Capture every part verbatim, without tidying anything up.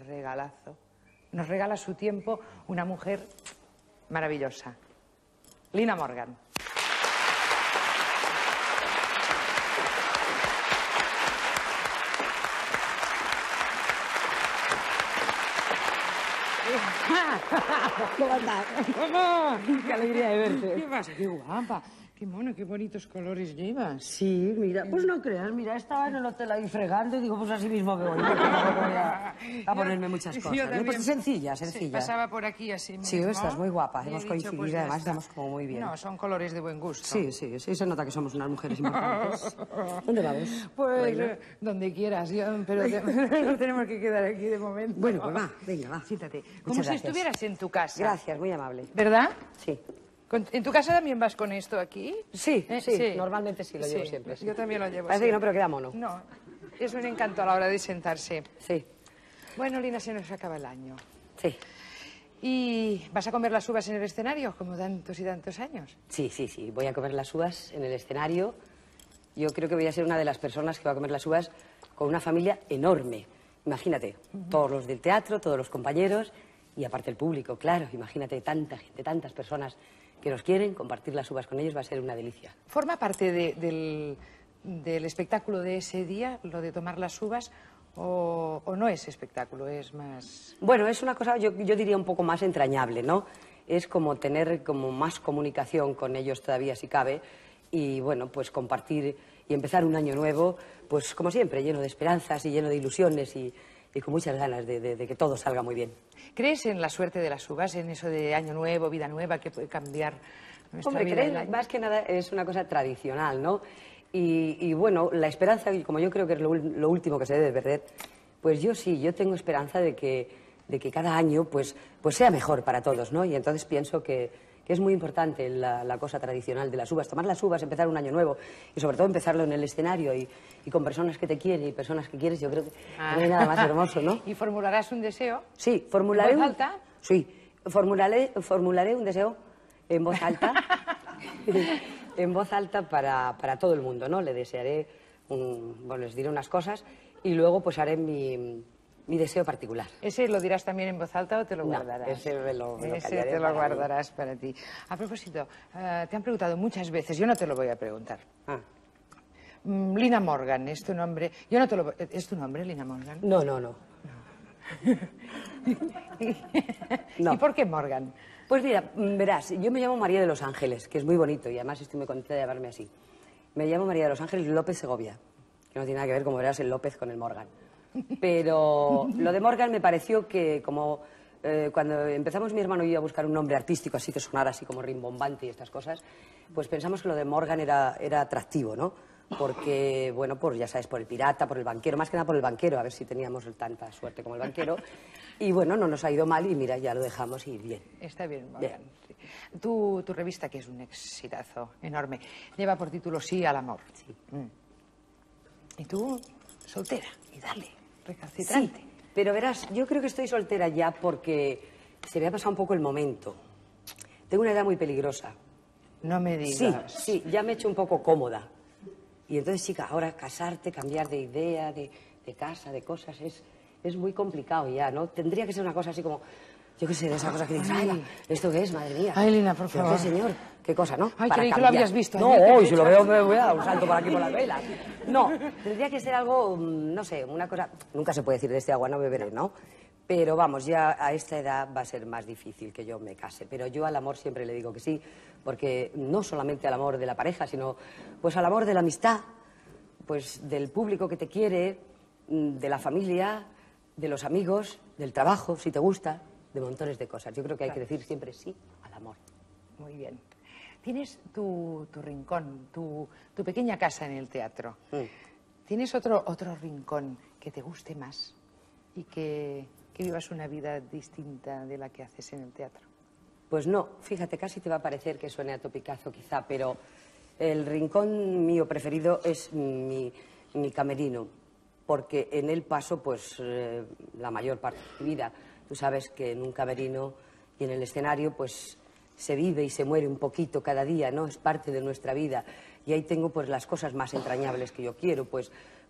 regalazo. Nos regala su tiempo una mujer maravillosa, Lina Morgan. ¿Cómo estás? Qué alegría de verte. ¿Qué pasa? Qué guapa. Qué mono, qué bonitos colores llevas. Sí, mira, pues no creas, mira, estaba en el hotel ahí fregando y digo, pues así mismo me voy, no, no voy a, a ponerme muchas cosas. Yo ¿no? también. Pues sencilla, sencilla. Sí, pasaba por aquí así mismo. Sí, estás muy guapa, y he hemos dicho, coincidido, pues ya además está. estamos como muy bien. No, son colores de buen gusto. Sí, sí, sí, se nota que somos unas mujeres importantes. ¿Dónde vamos? Pues Bueno. eh, donde quieras, yo, pero te- nos tenemos que quedar aquí de momento. Bueno, pues va, venga, va. Siéntate, como Muchas si gracias. estuvieras en tu casa. Gracias, muy amable. ¿Verdad? Sí. Con- ¿En tu casa también vas con esto aquí? Sí, Eh, sí, normalmente sí, lo llevo Sí, siempre. sí. Yo también lo llevo Parece que no, siempre. pero queda mono. No, es un encanto a la hora de sentarse. Sí, Bueno, Lina, se nos acaba el año. sí. ¿Y vas a comer las uvas en el escenario, como tantos y tantos años? Sí, sí, sí, voy a comer las uvas en el escenario. Yo creo que voy a ser una de las personas que va a comer las uvas con una familia enorme. Imagínate, todos los del teatro, todos los compañeros y aparte el público, claro. Imagínate, tanta gente, tantas personas que nos quieren, compartir las uvas con ellos va a ser una delicia. ¿Forma parte de- del, del espectáculo de ese día, lo de tomar las uvas, o, o no es espectáculo, es más... Bueno, es una cosa, yo, yo diría, un poco más entrañable, ¿no? Es como tener como más comunicación con ellos todavía, si cabe, y, bueno, pues compartir y empezar un año nuevo, pues como siempre, lleno de esperanzas y lleno de ilusiones y, y con muchas ganas de, de- de que todo salga muy bien. ¿Crees en la suerte de las uvas, en eso de año nuevo, vida nueva, que puede cambiar nuestra Hombre, vida? creen, el año? más que nada es una cosa tradicional, ¿no? Y, y, bueno, la esperanza, y como yo creo que es lo, ul- lo último que se debe perder, pues yo sí, yo tengo esperanza de que, de que cada año pues, pues sea mejor para todos, ¿no? Y entonces pienso que, que es muy importante la, la cosa tradicional de las uvas, tomar las uvas, empezar un año nuevo y sobre todo empezarlo en el escenario y, y con personas que te quieren y personas que quieres, yo creo que Ah. no hay nada más hermoso, ¿no? ¿Y formularás un deseo? Sí, formularé ¿En voz un- alta? Sí, formularé, formularé un deseo en voz alta, en voz alta para, para todo el mundo, ¿no? Le desearé, un- bueno, les diré unas cosas y luego pues haré mi, mi deseo particular. ¿Ese lo dirás también en voz alta o te lo No, guardarás? ese me lo- me lo Ese callaré te lo para mí. guardarás para ti. A propósito, eh, te han preguntado muchas veces, yo no te lo voy a preguntar. Ah. Mm, Lina Morgan, ¿es tu nombre? Yo no te lo voy- ¿Es tu nombre, Lina Morgan? No, no, no. No. ¿Y por qué Morgan? Pues mira, mm, verás, yo me llamo María de los Ángeles, que es muy bonito y además estoy muy contenta de llamarme así. Me llamo María de los Ángeles López Segovia, que no tiene nada que ver, como verás, el López con el Morgan. Pero lo de Morgan me pareció que como eh, cuando empezamos mi hermano y yo a buscar un nombre artístico así que sonara así como rimbombante y estas cosas, pues pensamos que lo de Morgan era, era atractivo, ¿no? Porque, bueno, pues ya sabes, por el pirata, por el banquero, más que nada por el banquero, a ver si teníamos tanta suerte como el banquero. Y bueno, no nos ha ido mal y mira, ya lo dejamos y bien. Está bien, Morgan. Bien. Sí. Tu, tu revista, que es un exitazo enorme, lleva por título Sí al amor. Sí. Mm. Y tú, soltera, y dale, recalcitrante. Sí, pero verás, yo creo que estoy soltera ya porque se me ha pasado un poco el momento. Tengo una edad muy peligrosa. No me Sí, digas. sí, ya me he hecho un poco cómoda. Y entonces, chica, ahora casarte, cambiar de idea, de, de casa, de cosas, es, es muy complicado ya, ¿no? Tendría que ser una cosa así como, yo qué sé, de esa cosa que dices, Ay. ay, ¿esto qué es, madre mía? Ay, Lina, por ¿Pero favor. qué, señor? ¿Qué cosa, no? Ay, Para creí que lo cambiar. habías visto No, ayer, que hoy te si lo echas- veo me voy a dar un salto por aquí por las velas. No, tendría que ser algo, mm, no sé, una cosa, nunca se puede decir de este agua no beberé, ¿no? Pero vamos, ya a esta edad va a ser más difícil que yo me case. Pero yo al amor siempre le digo que sí, porque no solamente al amor de la pareja, sino pues al amor de la amistad, pues del público que te quiere, mm, de la familia, de los amigos, del trabajo, si te gusta, de montones de cosas. Yo creo que hay que decir siempre sí al amor. Muy bien. Tienes tu, tu rincón, tu, tu pequeña casa en el teatro. Mm. ¿Tienes otro, otro rincón que te guste más y que, que vivas una vida distinta de la que haces en el teatro? Pues no, fíjate, casi te va a parecer que suene a topicazo quizá, pero el rincón mío preferido es mi, mi camerino, porque en él paso pues eh, la mayor parte de mi vida. Tú sabes que en un camerino y en el escenario pues se vive y se muere un poquito cada día, ¿no? Es parte de nuestra vida. Y ahí tengo pues las cosas más entrañables que yo quiero, pues,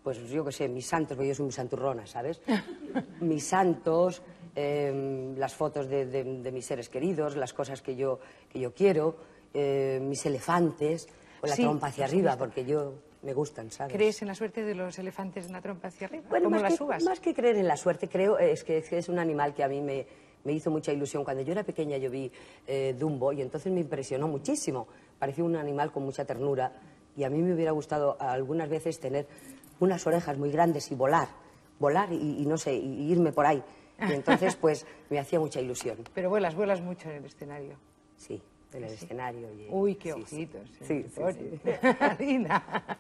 pues yo qué sé, mis santos, porque yo soy muy santurrona, ¿sabes? Mis santos, eh, las fotos de, de, de mis seres queridos, las cosas que yo, que yo quiero, eh, mis elefantes, con la sí, trompa hacia arriba, porque yo me gustan, ¿sabes? ¿Crees en la suerte de los elefantes en la trompa hacia arriba? Bueno, ¿Cómo más las que, uvas? más que creer en la suerte, creo es que, es que es un animal que a mí me, me hizo mucha ilusión. Cuando yo era pequeña yo vi eh, Dumbo y entonces me impresionó muchísimo. Parecía un animal con mucha ternura y a mí me hubiera gustado algunas veces tener unas orejas muy grandes y volar, volar y, y no sé, y irme por ahí. Y entonces pues me hacía mucha ilusión. Pero vuelas, vuelas mucho en el escenario. Sí, en el Sí. escenario. Y, Uy, qué sí, ojitos. Sí, sí, sí. sí. Lina,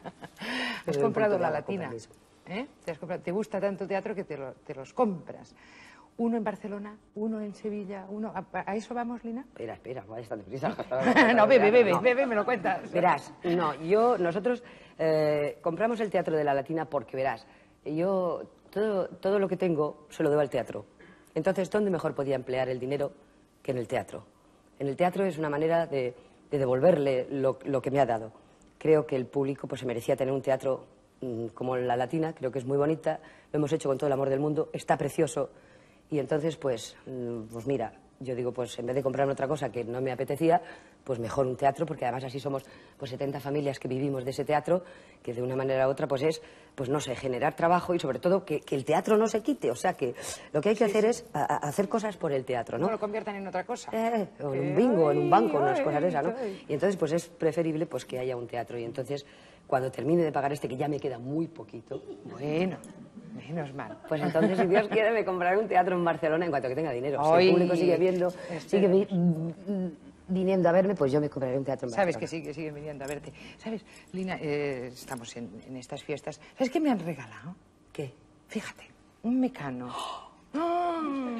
has Pero comprado un poco la de latina. compromiso. ¿Eh? Te, has comprado- te gusta tanto teatro que te, lo- te los compras. Uno en Barcelona, uno en Sevilla, uno... ¿A, a eso vamos, Lina? Espera, espera, no vayas tan deprisa. No, bebe, bebe, No. bebe, me lo cuentas. Verás, no, yo, nosotros eh, compramos el Teatro de la Latina porque, verás, yo todo, todo lo que tengo se lo debo al teatro. Entonces, ¿dónde mejor podía emplear el dinero que en el teatro? En el teatro es una manera de, de devolverle lo, lo que me ha dado. Creo que el público pues, se merecía tener un teatro mmm, como la Latina, creo que es muy bonita, lo hemos hecho con todo el amor del mundo, está precioso. Y entonces, pues, mmm, pues mira, yo digo, pues en vez de comprarme otra cosa que no me apetecía, pues mejor un teatro, porque además así somos pues setenta familias que vivimos de ese teatro, que de una manera u otra pues es, pues no sé, generar trabajo y sobre todo que, que el teatro no se quite. O sea que lo que hay que Sí, hacer sí. es a, a hacer cosas por el teatro, ¿no? No lo conviertan en otra cosa. Eh, o en Eh, un bingo, en un banco, ay, unas cosas de esas, ¿no? ay. Y entonces pues es preferible pues que haya un teatro y entonces cuando termine de pagar este, que ya me queda muy poquito, Bueno, menos mal. pues entonces, si Dios quiere, me compraré un teatro en Barcelona en cuanto que tenga dinero. Si Ay, el público sigue viendo, sigue vi- esperemos. viniendo a verme, pues yo me compraré un teatro en Barcelona. Sabes que sí, que siguen viniendo a verte. ¿Sabes, Lina, eh, estamos en, en estas fiestas. ¿Sabes qué me han regalado? ¿Qué? Fíjate, un mecano. ¡Ah!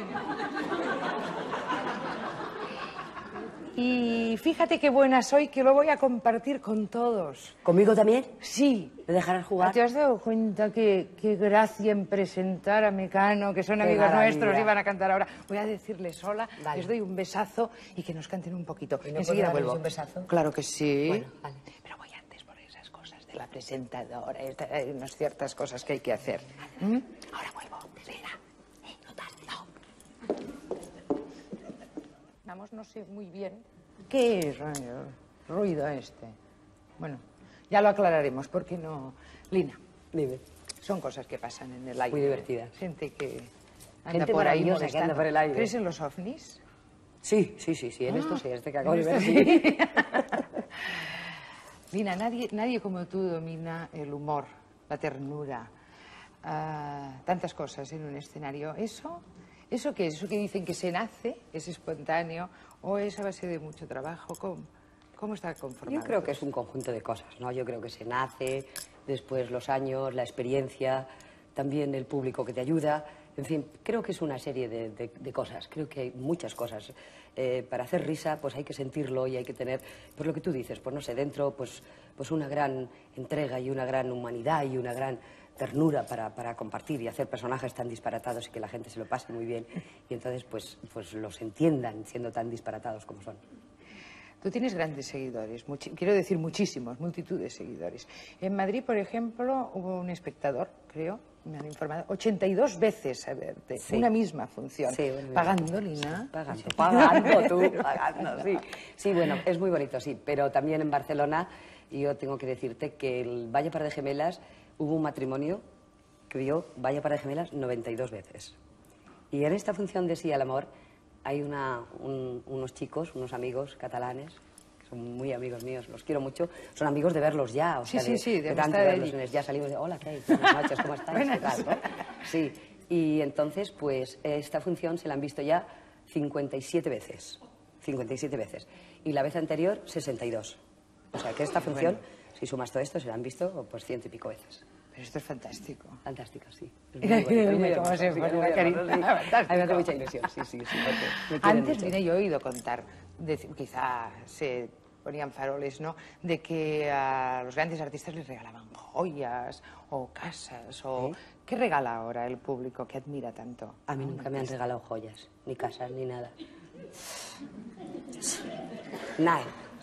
Y fíjate qué buena soy, que lo voy a compartir con todos. ¿Conmigo también? Sí. ¿Me dejarás jugar? ¿Te has dado cuenta que, qué gracia en presentar a Mecano, que son Qué amigos maravilla. nuestros, iban a cantar ahora? Voy a decirles hola, Vale. les doy un besazo y que nos canten un poquito. ¿Y no Enseguida puedo darles vuelvo. un besazo? Claro que sí. Bueno, vale. Pero voy antes por esas cosas de la presentadora. esta- Hay unas ciertas cosas que hay que hacer. ¿Mm? Ahora vuelvo. Espera. Eh, no tardes. No. Vamos, no sé muy bien. ¿Qué es eh, ruido este? Bueno, ya lo aclararemos, porque no... Lina, Dime. son cosas que pasan en el aire. Muy divertidas. Gente que anda Gente por ahí maravillosa que anda molestando. por el aire. ¿Crees en los ovnis? Sí, sí, sí, sí, en esto sí, este que acabo de En ver, esto sí. sí. Lina, nadie, nadie como tú domina el humor, la ternura, ah, tantas cosas en un escenario. ¿Eso? ¿Eso qué es? ¿Eso que dicen que se nace, es espontáneo, o es a base de mucho trabajo? ¿Cómo, cómo está conformado? Yo creo que es un conjunto de cosas, ¿no? Yo creo que se nace, después los años, la experiencia, también el público que te ayuda. En fin, creo que es una serie de, de- de cosas, creo que hay muchas cosas. Eh, para hacer risa, pues hay que sentirlo y hay que tener, pues lo que tú dices, pues no sé, dentro, pues, pues una gran entrega y una gran humanidad y una gran ternura para, para compartir y hacer personajes tan disparatados y que la gente se lo pase muy bien y entonces pues, pues los entiendan siendo tan disparatados como son. Tú tienes grandes seguidores, muchi- quiero decir muchísimos, multitud de seguidores. En Madrid, por ejemplo, hubo un espectador, creo, me han informado, ochenta y dos veces a verte, Sí. una misma función. Sí, bueno, ¿Pagando, Lina? Pagando, pagando tú, pagando, sí. Sí, bueno, es muy bonito, sí, pero también en Barcelona yo tengo que decirte que el Valle Par de Gemelas hubo un matrimonio que vio Valle Par de Gemelas noventa y dos veces. Y en esta función de Sí al Amor hay una, un- unos chicos, unos amigos catalanes, que son muy amigos míos, los quiero mucho, son amigos de verlos ya, o Sí, sea, sí, de, sí, de de tanto amistad de verlos allí. en el- ya salimos de, hola, ¿qué hay? Buenas noches, ¿cómo estáis? ¿Qué Buenas. tal, no? Sí, y entonces, pues, esta función se la han visto ya cincuenta y siete veces, cincuenta y siete veces, y la vez anterior, sesenta y dos. O sea, que esta función, Bueno. si sumas todo esto, se la han visto, pues, ciento y pico veces. Pero esto es fantástico. Fantástica, sí. Es Mira, muy bonito, es muy mira cómo hermoso, se sí, pone es muy la hermoso, carita. sí. Fantástico. A mí me hace mucha ilusión, sí, sí, sí, porque me quieren Antes, mucho. mira, yo he oído contar, de- quizá se ponían faroles, ¿no?, de que a los grandes artistas les regalaban joyas o casas o... ¿Sí? ¿Qué regala ahora el público que admira tanto? A mí nunca me han regalado joyas, ni casas, ni nada. Nada.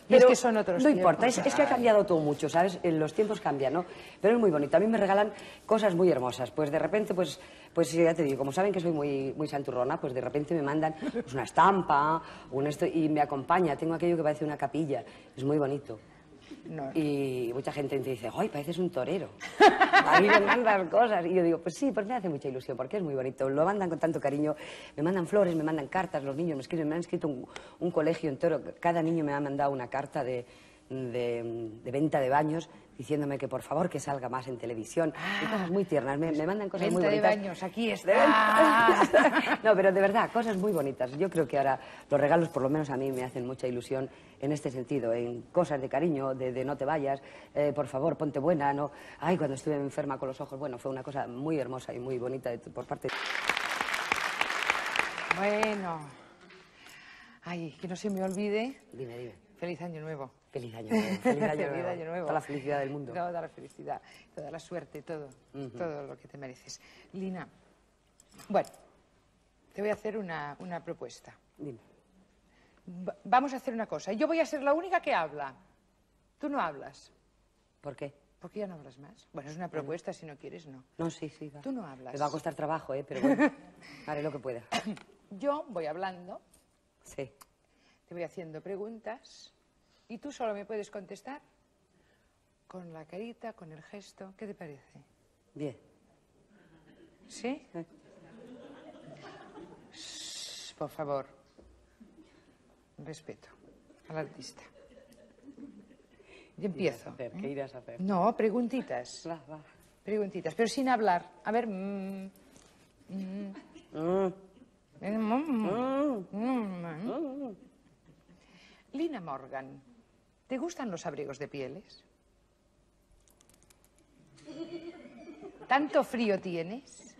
Y es que son otros No tiempos. importa, es, es que ha cambiado todo mucho, ¿sabes? Eh, Los tiempos cambian, ¿no? Pero es muy bonito. A mí me regalan cosas muy hermosas. Pues de repente, pues, pues ya te digo, como saben que soy muy, muy santurrona, pues de repente me mandan pues, una estampa, un esto, y me acompaña. Tengo aquello que parece una capilla. Es muy bonito. No. Y mucha gente te dice, ¡ay, pareces un torero! A mí me mandan cosas. Y yo digo, pues sí, pues me hace mucha ilusión, porque es muy bonito. Lo mandan con tanto cariño. Me mandan flores, me mandan cartas, los niños me escriben. Me han escrito un, un colegio entero. Cada niño me ha mandado una carta de, de, de venta de baños diciéndome que por favor que salga más en televisión. Ah, y cosas muy tiernas. Me, me mandan cosas venta muy bonitas. de baños, aquí está. No, pero de verdad, cosas muy bonitas. Yo creo que ahora los regalos, por lo menos a mí, me hacen mucha ilusión en este sentido, en cosas de cariño, de, de no te vayas, eh, por favor, ponte buena, ¿no? Ay, cuando estuve enferma con los ojos, bueno, fue una cosa muy hermosa y muy bonita de, por parte de... Bueno. Ay, que no se me olvide. Dime, dime. Feliz año nuevo. Feliz año nuevo. Feliz año, Feliz nuevo. año nuevo. Toda la felicidad del mundo. Toda la felicidad, toda la suerte, todo. Uh-huh. Todo lo que te mereces. Lina, bueno, te voy a hacer una, una propuesta. Dime. Va- vamos a hacer una cosa. Yo voy a ser la única que habla. Tú no hablas. ¿Por qué? ¿Por qué ya no hablas más? Bueno, es una propuesta, si no quieres, no. No, sí, sí. Va. Tú no hablas. Me va a costar trabajo, ¿eh? Pero bueno, haré lo que pueda. Yo voy hablando, Sí. te voy haciendo preguntas y tú solo me puedes contestar con la carita, con el gesto. ¿Qué te parece? Bien. ¿Sí? Eh. Shh, por favor. Respeto al artista. Yo empiezo. ¿Qué, ¿Qué irás a hacer? No, preguntitas. Va, va. Preguntitas, pero sin hablar. A ver. Mm, mm, Mm. mm, mm, Mm. mm. Mm. Lina Morgan, ¿te gustan los abrigos de pieles? ¿Tanto frío tienes?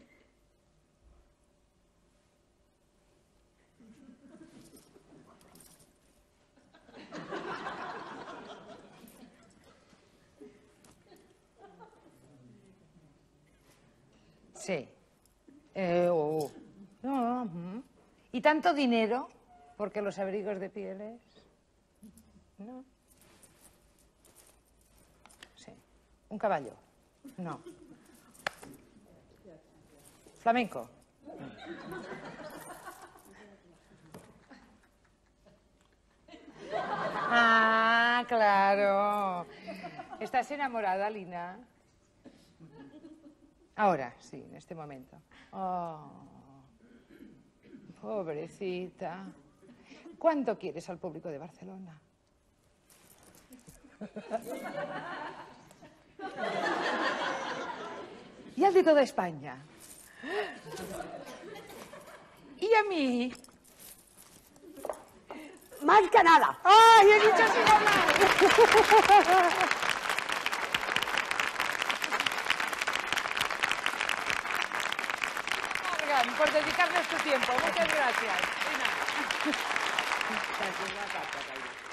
Sí. Eh, oh. No, ujú. ¿Y tanto dinero? Porque los abrigos de pieles. No. Sí. ¿Un caballo? No. ¿Flamenco? Ah, claro. ¿Estás enamorada, Lina? Ahora, sí, en este momento. Oh, pobrecita. ¿Cuánto quieres al público de Barcelona? Y al de toda España. Y a mí. ¡Más que nada! ¡Ay, he dicho así nomás! Morgan, por dedicarnos tu tiempo. Muchas gracias. Lina.